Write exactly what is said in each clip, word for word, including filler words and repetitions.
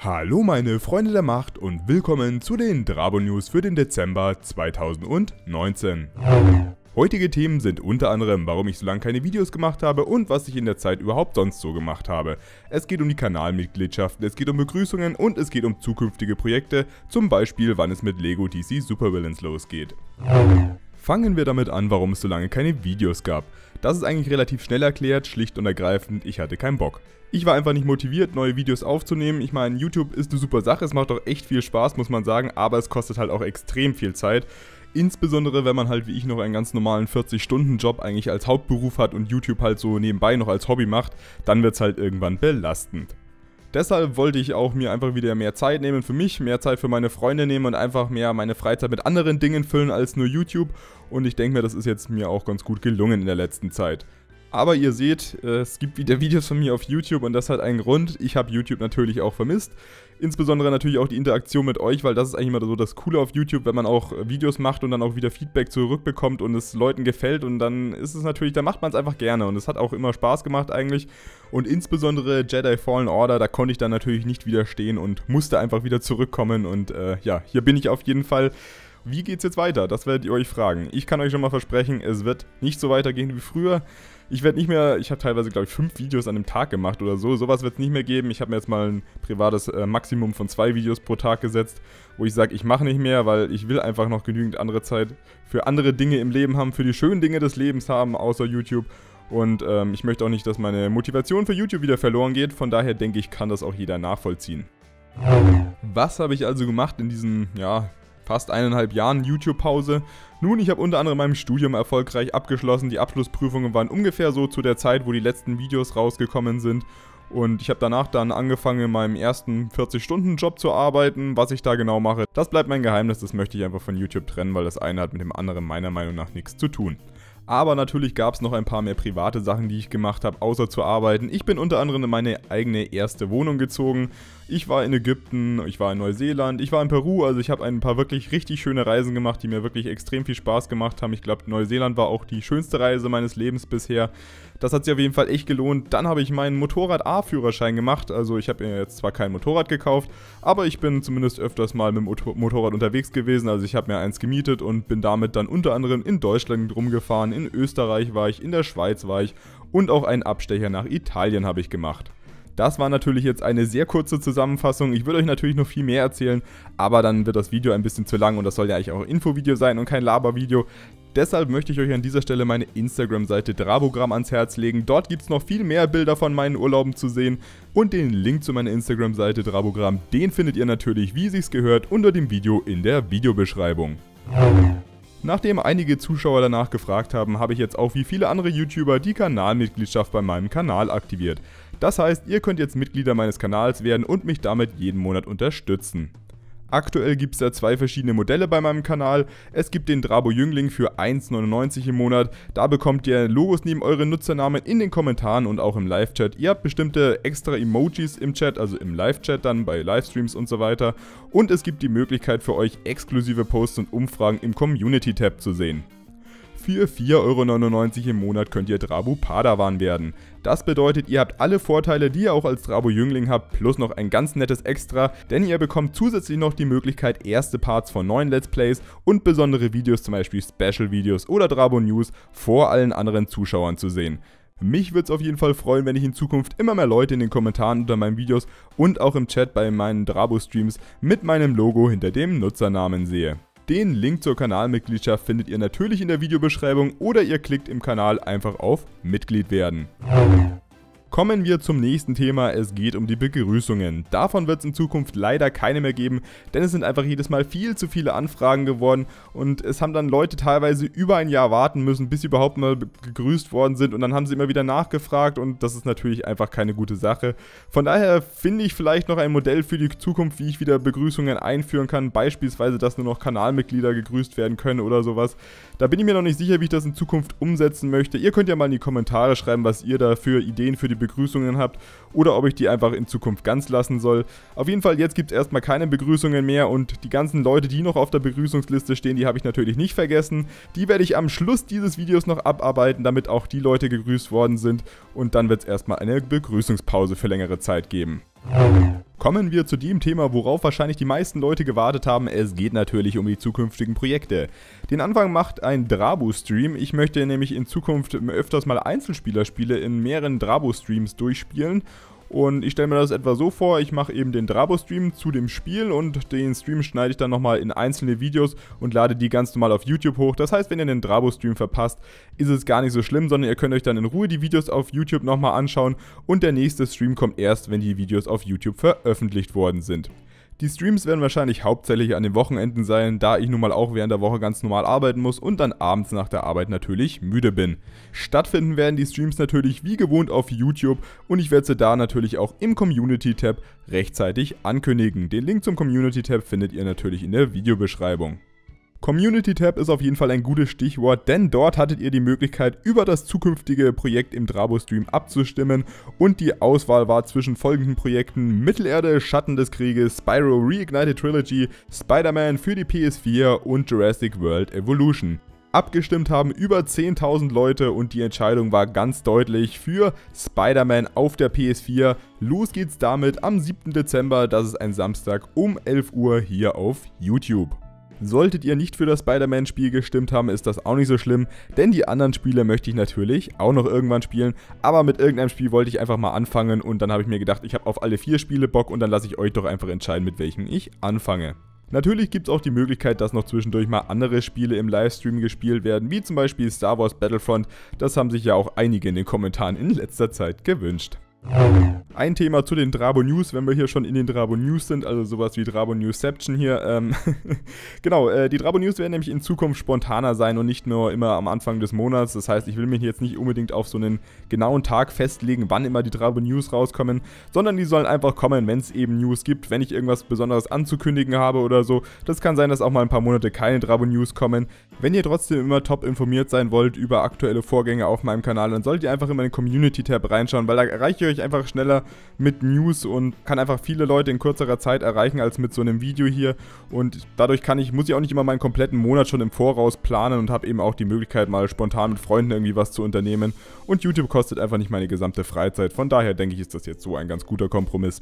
Hallo meine Freunde der Macht und willkommen zu den Drabo News für den Dezember zweitausendneunzehn. Heutige Themen sind unter anderem, warum ich so lange keine Videos gemacht habe und was ich in der Zeit überhaupt sonst so gemacht habe. Es geht um die Kanalmitgliedschaften, es geht um Begrüßungen und es geht um zukünftige Projekte, zum Beispiel wann es mit Lego D C Supervillains losgeht. Fangen wir damit an, warum es so lange keine Videos gab. Das ist eigentlich relativ schnell erklärt, schlicht und ergreifend, ich hatte keinen Bock. Ich war einfach nicht motiviert, neue Videos aufzunehmen. Ich meine, YouTube ist eine super Sache, es macht auch echt viel Spaß, muss man sagen, aber es kostet halt auch extrem viel Zeit. Insbesondere, wenn man halt wie ich noch einen ganz normalen vierzig Stunden Job eigentlich als Hauptberuf hat und YouTube halt so nebenbei noch als Hobby macht, dann wird es halt irgendwann belastend. Deshalb wollte ich auch mir einfach wieder mehr Zeit nehmen für mich, mehr Zeit für meine Freunde nehmen und einfach mehr meine Freizeit mit anderen Dingen füllen als nur YouTube. Und ich denke mir, das ist jetzt mir auch ganz gut gelungen in der letzten Zeit. Aber ihr seht, es gibt wieder Videos von mir auf YouTube und das hat einen Grund. Ich habe YouTube natürlich auch vermisst. Insbesondere natürlich auch die Interaktion mit euch, weil das ist eigentlich immer so das Coole auf YouTube, wenn man auch Videos macht und dann auch wieder Feedback zurückbekommt und es Leuten gefällt und dann ist es natürlich, da macht man es einfach gerne und es hat auch immer Spaß gemacht eigentlich. Und insbesondere Jedi Fallen Order, da konnte ich dann natürlich nicht widerstehen und musste einfach wieder zurückkommen und äh, ja, hier bin ich auf jeden Fall. Wie geht's jetzt weiter? Das werdet ihr euch fragen. Ich kann euch schon mal versprechen, es wird nicht so weitergehen wie früher. Ich werde nicht mehr, ich habe teilweise glaube ich fünf Videos an dem Tag gemacht oder so, sowas wird es nicht mehr geben. Ich habe mir jetzt mal ein privates äh, Maximum von zwei Videos pro Tag gesetzt, wo ich sage, ich mache nicht mehr, weil ich will einfach noch genügend andere Zeit für andere Dinge im Leben haben, für die schönen Dinge des Lebens haben, außer YouTube. Und ähm, ich möchte auch nicht, dass meine Motivation für YouTube wieder verloren geht, von daher denke ich, kann das auch jeder nachvollziehen. Was habe ich also gemacht in diesen, ja, fast eineinhalb Jahren YouTube-Pause? Nun, ich habe unter anderem mein Studium erfolgreich abgeschlossen. Die Abschlussprüfungen waren ungefähr so zu der Zeit, wo die letzten Videos rausgekommen sind. Und ich habe danach dann angefangen, in meinem ersten vierzig Stunden Job zu arbeiten. Was ich da genau mache, das bleibt mein Geheimnis. Das möchte ich einfach von YouTube trennen, weil das eine hat mit dem anderen meiner Meinung nach nichts zu tun. Aber natürlich gab es noch ein paar mehr private Sachen, die ich gemacht habe, außer zu arbeiten. Ich bin unter anderem in meine eigene erste Wohnung gezogen. Ich war in Ägypten, ich war in Neuseeland, ich war in Peru. Also ich habe ein paar wirklich richtig schöne Reisen gemacht, die mir wirklich extrem viel Spaß gemacht haben. Ich glaube, Neuseeland war auch die schönste Reise meines Lebens bisher. Das hat sich auf jeden Fall echt gelohnt. Dann habe ich meinen Motorrad-A-Führerschein gemacht. Also ich habe mir jetzt zwar kein Motorrad gekauft, aber ich bin zumindest öfters mal mit dem Motorrad unterwegs gewesen. Also ich habe mir eins gemietet und bin damit dann unter anderem in Deutschland rumgefahren. In Österreich war ich, in der Schweiz war ich und auch einen Abstecher nach Italien habe ich gemacht. Das war natürlich jetzt eine sehr kurze Zusammenfassung. Ich würde euch natürlich noch viel mehr erzählen, aber dann wird das Video ein bisschen zu lang und das soll ja eigentlich auch ein Infovideo sein und kein Labervideo. Deshalb möchte ich euch an dieser Stelle meine Instagram-Seite Drabogramm ans Herz legen. Dort gibt es noch viel mehr Bilder von meinen Urlauben zu sehen. Und den Link zu meiner Instagram-Seite Drabogramm, den findet ihr natürlich, wie sich's gehört, unter dem Video in der Videobeschreibung. Nachdem einige Zuschauer danach gefragt haben, habe ich jetzt auch wie viele andere YouTuber die Kanalmitgliedschaft bei meinem Kanal aktiviert. Das heißt, ihr könnt jetzt Mitglieder meines Kanals werden und mich damit jeden Monat unterstützen. Aktuell gibt es da zwei verschiedene Modelle bei meinem Kanal. Es gibt den Drabo Jüngling für eins neunundneunzig im Monat. Da bekommt ihr Logos neben euren Nutzernamen in den Kommentaren und auch im Live-Chat. Ihr habt bestimmte extra Emojis im Chat, also im Live-Chat dann bei Livestreams und so weiter. Und es gibt die Möglichkeit für euch exklusive Posts und Umfragen im Community-Tab zu sehen. Für vier Euro neunundneunzig im Monat könnt ihr Drabo Padawan werden. Das bedeutet, ihr habt alle Vorteile, die ihr auch als Drabo Jüngling habt, plus noch ein ganz nettes Extra, denn ihr bekommt zusätzlich noch die Möglichkeit, erste Parts von neuen Let's Plays und besondere Videos, zum Beispiel Special Videos oder Drabo News, vor allen anderen Zuschauern zu sehen. Mich würde es auf jeden Fall freuen, wenn ich in Zukunft immer mehr Leute in den Kommentaren unter meinen Videos und auch im Chat bei meinen Drabo-Streams mit meinem Logo hinter dem Nutzernamen sehe. Den Link zur Kanalmitgliedschaft findet ihr natürlich in der Videobeschreibung oder ihr klickt im Kanal einfach auf Mitglied werden. Kommen wir zum nächsten Thema, es geht um die Begrüßungen. Davon wird es in Zukunft leider keine mehr geben, denn es sind einfach jedes Mal viel zu viele Anfragen geworden und es haben dann Leute teilweise über ein Jahr warten müssen, bis sie überhaupt mal gegrüßt worden sind und dann haben sie immer wieder nachgefragt und das ist natürlich einfach keine gute Sache. Von daher finde ich vielleicht noch ein Modell für die Zukunft, wie ich wieder Begrüßungen einführen kann, beispielsweise, dass nur noch Kanalmitglieder gegrüßt werden können oder sowas. Da bin ich mir noch nicht sicher, wie ich das in Zukunft umsetzen möchte. Ihr könnt ja mal in die Kommentare schreiben, was ihr da für Ideen für die Begrüßungen habt oder ob ich die einfach in Zukunft ganz lassen soll. Auf jeden Fall, jetzt gibt es erstmal keine Begrüßungen mehr und die ganzen Leute, die noch auf der Begrüßungsliste stehen, die habe ich natürlich nicht vergessen. Die werde ich am Schluss dieses Videos noch abarbeiten, damit auch die Leute gegrüßt worden sind und dann wird es erstmal eine Begrüßungspause für längere Zeit geben. Kommen wir zu dem Thema, worauf wahrscheinlich die meisten Leute gewartet haben. Es geht natürlich um die zukünftigen Projekte. Den Anfang macht ein Drabu-Stream. Ich möchte nämlich in Zukunft öfters mal Einzelspielerspiele in mehreren Drabu-Streams durchspielen. Und ich stelle mir das etwa so vor, ich mache eben den Drabu-Stream zu dem Spiel und den Stream schneide ich dann nochmal in einzelne Videos und lade die ganz normal auf YouTube hoch. Das heißt, wenn ihr den Drabu-Stream verpasst, ist es gar nicht so schlimm, sondern ihr könnt euch dann in Ruhe die Videos auf YouTube nochmal anschauen und der nächste Stream kommt erst, wenn die Videos auf YouTube veröffentlicht worden sind. Die Streams werden wahrscheinlich hauptsächlich an den Wochenenden sein, da ich nun mal auch während der Woche ganz normal arbeiten muss und dann abends nach der Arbeit natürlich müde bin. Stattfinden werden die Streams natürlich wie gewohnt auf YouTube und ich werde sie da natürlich auch im Community-Tab rechtzeitig ankündigen. Den Link zum Community-Tab findet ihr natürlich in der Videobeschreibung. Community-Tab ist auf jeden Fall ein gutes Stichwort, denn dort hattet ihr die Möglichkeit, über das zukünftige Projekt im Drabu-Stream abzustimmen und die Auswahl war zwischen folgenden Projekten: Mittelerde, Schatten des Krieges, Spyro Reignited Trilogy, Spider-Man für die P S vier und Jurassic World Evolution. Abgestimmt haben über zehntausend Leute und die Entscheidung war ganz deutlich für Spider-Man auf der P S vier. Los geht's damit am siebten Dezember, das ist ein Samstag um elf Uhr hier auf YouTube. Solltet ihr nicht für das Spider-Man-Spiel gestimmt haben, ist das auch nicht so schlimm, denn die anderen Spiele möchte ich natürlich auch noch irgendwann spielen, aber mit irgendeinem Spiel wollte ich einfach mal anfangen und dann habe ich mir gedacht, ich habe auf alle vier Spiele Bock und dann lasse ich euch doch einfach entscheiden, mit welchen ich anfange. Natürlich gibt es auch die Möglichkeit, dass noch zwischendurch mal andere Spiele im Livestream gespielt werden, wie zum Beispiel Star Wars Battlefront, das haben sich ja auch einige in den Kommentaren in letzter Zeit gewünscht. Ein Thema zu den Drabu News, wenn wir hier schon in den Drabu News sind, also sowas wie Drabu Newsception hier. Ähm genau, äh, die Drabu News werden nämlich in Zukunft spontaner sein und nicht nur immer am Anfang des Monats. Das heißt, ich will mich jetzt nicht unbedingt auf so einen genauen Tag festlegen, wann immer die Drabu News rauskommen, sondern die sollen einfach kommen, wenn es eben News gibt, wenn ich irgendwas Besonderes anzukündigen habe oder so. Das kann sein, dass auch mal ein paar Monate keine Drabu News kommen. Wenn ihr trotzdem immer top informiert sein wollt über aktuelle Vorgänge auf meinem Kanal, dann solltet ihr einfach immer in den Community-Tab reinschauen, weil da erreicht ihr euch einfach schneller mit News und kann einfach viele Leute in kürzerer Zeit erreichen als mit so einem Video hier und dadurch kann ich, muss ich auch nicht immer meinen kompletten Monat schon im Voraus planen und habe eben auch die Möglichkeit mal spontan mit Freunden irgendwie was zu unternehmen und YouTube kostet einfach nicht meine gesamte Freizeit, von daher denke ich, ist das jetzt so ein ganz guter Kompromiss.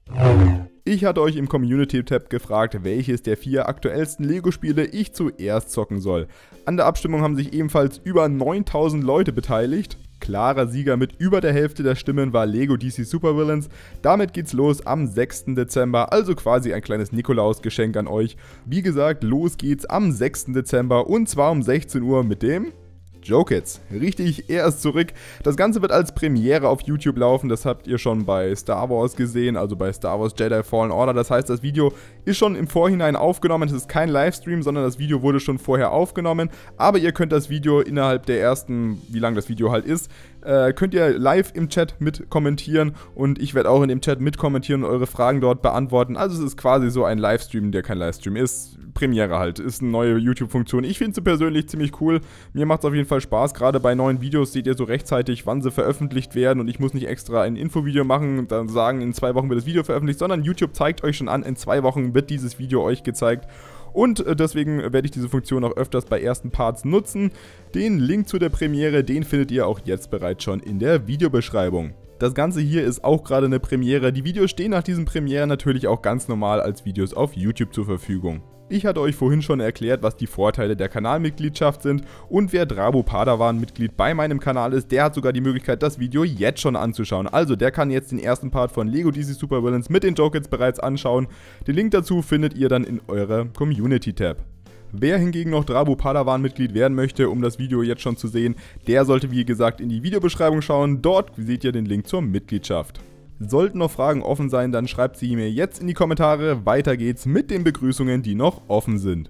Ich hatte euch im Community-Tab gefragt, welches der vier aktuellsten Lego-Spiele ich zuerst zocken soll. An der Abstimmung haben sich ebenfalls über neuntausend Leute beteiligt. Klarer Sieger mit über der Hälfte der Stimmen war Lego D C Super Villains. Damit geht's los am sechsten Dezember, also quasi ein kleines Nikolausgeschenk an euch. Wie gesagt, los geht's am sechsten Dezember und zwar um sechzehn Uhr mit dem Jokets. Richtig, er ist zurück. Das Ganze wird als Premiere auf YouTube laufen, das habt ihr schon bei Star Wars gesehen, also bei Star Wars Jedi Fallen Order. Das heißt, das Video ist schon im Vorhinein aufgenommen, es ist kein Livestream, sondern das Video wurde schon vorher aufgenommen. Aber ihr könnt das Video innerhalb der ersten, wie lang das Video halt ist, äh, könnt ihr live im Chat mit kommentieren und ich werde auch in dem Chat mit kommentieren und eure Fragen dort beantworten. Also es ist quasi so ein Livestream, der kein Livestream ist. Premiere halt, ist eine neue YouTube-Funktion. Ich finde sie persönlich ziemlich cool. Mir macht es auf jeden Fall Spaß. Gerade bei neuen Videos seht ihr so rechtzeitig, wann sie veröffentlicht werden und ich muss nicht extra ein Infovideo machen und dann sagen, in zwei Wochen wird das Video veröffentlicht, sondern YouTube zeigt euch schon an, in zwei Wochen wird dieses Video euch gezeigt. Und deswegen werde ich diese Funktion auch öfters bei ersten Parts nutzen. Den Link zu der Premiere, den findet ihr auch jetzt bereits schon in der Videobeschreibung. Das Ganze hier ist auch gerade eine Premiere. Die Videos stehen nach diesen Premieren natürlich auch ganz normal als Videos auf YouTube zur Verfügung. Ich hatte euch vorhin schon erklärt, was die Vorteile der Kanalmitgliedschaft sind und wer Drabu Padawan Mitglied bei meinem Kanal ist, der hat sogar die Möglichkeit, das Video jetzt schon anzuschauen. Also der kann jetzt den ersten Part von Lego D C Super Villains mit den Jokets bereits anschauen. Den Link dazu findet ihr dann in eurer Community-Tab. Wer hingegen noch Drabu Padawan Mitglied werden möchte, um das Video jetzt schon zu sehen, der sollte wie gesagt in die Videobeschreibung schauen. Dort seht ihr den Link zur Mitgliedschaft. Sollten noch Fragen offen sein, dann schreibt sie mir jetzt in die Kommentare. Weiter geht's mit den Begrüßungen, die noch offen sind.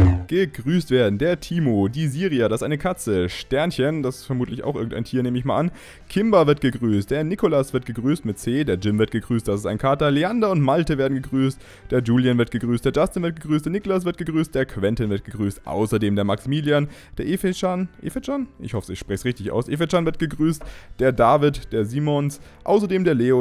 Gegrüßt werden der Timo, die Siria, das ist eine Katze, Sternchen, das ist vermutlich auch irgendein Tier, nehme ich mal an. Kimber wird gegrüßt, der Nikolas wird gegrüßt mit C, der Jim wird gegrüßt, das ist ein Kater, Leander und Malte werden gegrüßt, der Julian wird gegrüßt, der Justin wird gegrüßt, der Niklas wird gegrüßt, der Quentin wird gegrüßt, außerdem der Maximilian, der Efechan, Efechan? Ich hoffe, ich spreche es richtig aus, Efechan wird gegrüßt, der David, der Simons, außerdem der Leo,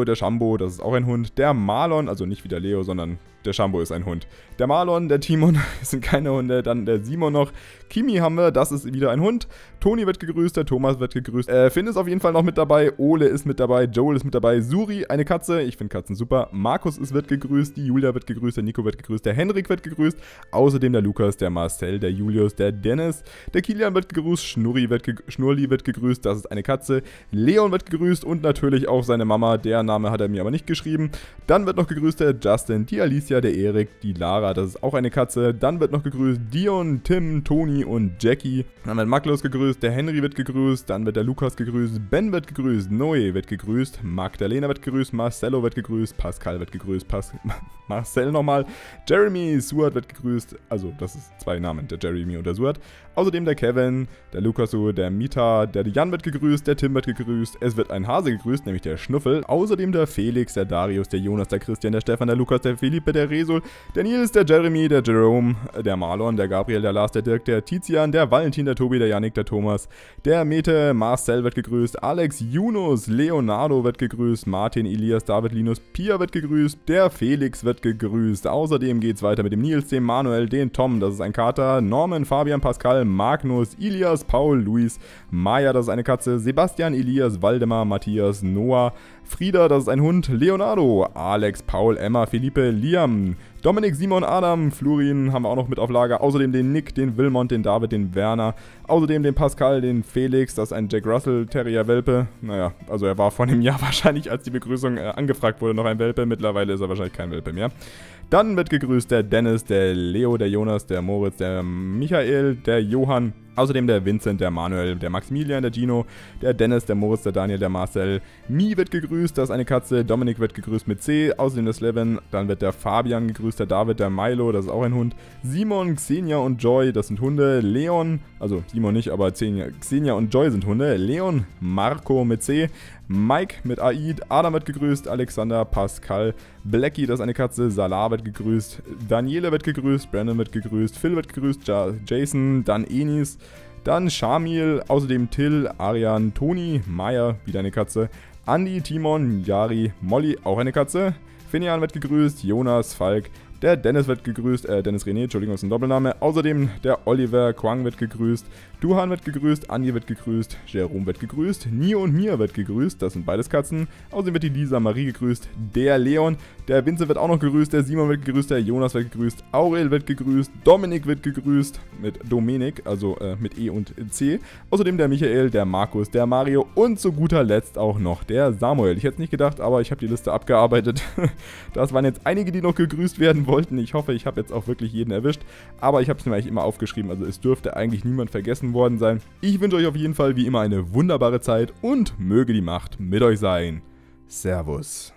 der Shambo, das ist auch ein Hund. Der Marlon, also nicht wie der Leo, sondern der Shambo ist ein Hund. Der Marlon, der Timon sind keine Hunde. Dann der Simon noch. Kimi haben wir, das ist wieder ein Hund. Toni wird gegrüßt, der Thomas wird gegrüßt. Äh, Finn ist auf jeden Fall noch mit dabei. Ole ist mit dabei. Joel ist mit dabei. Suri, eine Katze. Ich finde Katzen super. Markus ist, wird gegrüßt. Die Julia wird gegrüßt. Der Nico wird gegrüßt. Der Henrik wird gegrüßt. Außerdem der Lukas, der Marcel, der Julius, der Dennis. Der Kilian wird gegrüßt. Schnurri wird, ge Schnurli wird gegrüßt. Das ist eine Katze. Leon wird gegrüßt und natürlich auch seine Mama. Der Name hat er mir aber nicht geschrieben. Dann wird noch gegrüßt der Justin, die Alicia, der Erik, die Lara, das ist auch eine Katze. Dann wird noch gegrüßt Dion, Tim, Toni und Jackie. Dann wird Magnus gegrüßt, der Henry wird gegrüßt, dann wird der Lukas gegrüßt, Ben wird gegrüßt, Noe wird gegrüßt, Magdalena wird gegrüßt, Marcello wird gegrüßt, Pascal wird gegrüßt, Pas Marcel nochmal, Jeremy, Suat wird gegrüßt, also das ist zwei Namen, der Jeremy und der Suat. Außerdem der Kevin, der Lukasu, der Mita, der Jan wird gegrüßt, der Tim wird gegrüßt, es wird ein Hase gegrüßt, nämlich der Schnuffel. Außerdem der Felix, der Darius, der Jonas, der Christian, der Stefan, der Lukas, der Philippe, der Resul, der Nils, der Jeremy, der Jerome, der Marlon, der Gabriel, der Lars, der Dirk, der Tizian, der Valentin, der Tobi, der Yannick, der Thomas, der Mete, Marcel wird gegrüßt, Alex, Yunus, Leonardo wird gegrüßt, Martin, Elias, David, Linus, Pia wird gegrüßt, der Felix wird gegrüßt. Außerdem geht es weiter mit dem Nils, dem Manuel, den Tom, das ist ein Kater, Norman, Fabian, Pascal, Magnus, Ilias, Paul, Luis, Maya, das ist eine Katze, Sebastian, Elias, Waldemar, Matthias, Noah, Frieda, das ist ein Hund, Leonardo, Alex, Paul, Emma, Philippe, Liam, Dominik, Simon, Adam, Florin haben wir auch noch mit auf Lager. Außerdem den Nick, den Wilmont, den David, den Werner. Außerdem den Pascal, den Felix, das ist ein Jack Russell Terrier Welpe. Naja, also er war vor einem Jahr wahrscheinlich, als die Begrüßung äh, angefragt wurde, noch ein Welpe. Mittlerweile ist er wahrscheinlich kein Welpe mehr. Dann wird gegrüßt der Dennis, der Leo, der Jonas, der Moritz, der Michael, der Johann. Außerdem der Vincent, der Manuel, der Maximilian, der Gino, der Dennis, der Moritz, der Daniel, der Marcel. Mi wird gegrüßt, das ist eine Katze. Dominik wird gegrüßt mit C. Außerdem der Slevin. Dann wird der Fabian gegrüßt, der David, der Milo, das ist auch ein Hund. Simon, Xenia und Joy, das sind Hunde. Leon, also Simon nicht, aber Xenia, Xenia und Joy sind Hunde. Leon, Marco mit C. Mike mit Aid, Adam wird gegrüßt, Alexander, Pascal, Blackie, das ist eine Katze, Salah wird gegrüßt, Daniele wird gegrüßt, Brandon wird gegrüßt, Phil wird gegrüßt, ja, Jason, dann Enis, dann Shamil, außerdem Till, Arian, Toni, Maya, wieder eine Katze, Andi, Timon, Yari, Molly, auch eine Katze, Finian wird gegrüßt, Jonas, Falk, der Dennis wird gegrüßt, äh, Dennis René, Entschuldigung, das ist ein Doppelname. Außerdem der Oliver Quang wird gegrüßt, Duhan wird gegrüßt, Andi wird gegrüßt, Jerome wird gegrüßt, Nio und Mia wird gegrüßt, das sind beides Katzen. Außerdem wird die Lisa Marie gegrüßt, der Leon, der Vince wird auch noch gegrüßt, der Simon wird gegrüßt, der Jonas wird gegrüßt, Aurel wird gegrüßt, Dominik wird gegrüßt, mit Dominik, also äh, mit E und C. Außerdem der Michael, der Markus, der Mario und zu guter Letzt auch noch der Samuel. Ich hätte es nicht gedacht, aber ich habe die Liste abgearbeitet. Das waren jetzt einige, die noch gegrüßt werden wollten. Ich hoffe, ich habe jetzt auch wirklich jeden erwischt, aber ich habe es mir eigentlich immer aufgeschrieben, also es dürfte eigentlich niemand vergessen worden sein. Ich wünsche euch auf jeden Fall wie immer eine wunderbare Zeit und möge die Macht mit euch sein. Servus.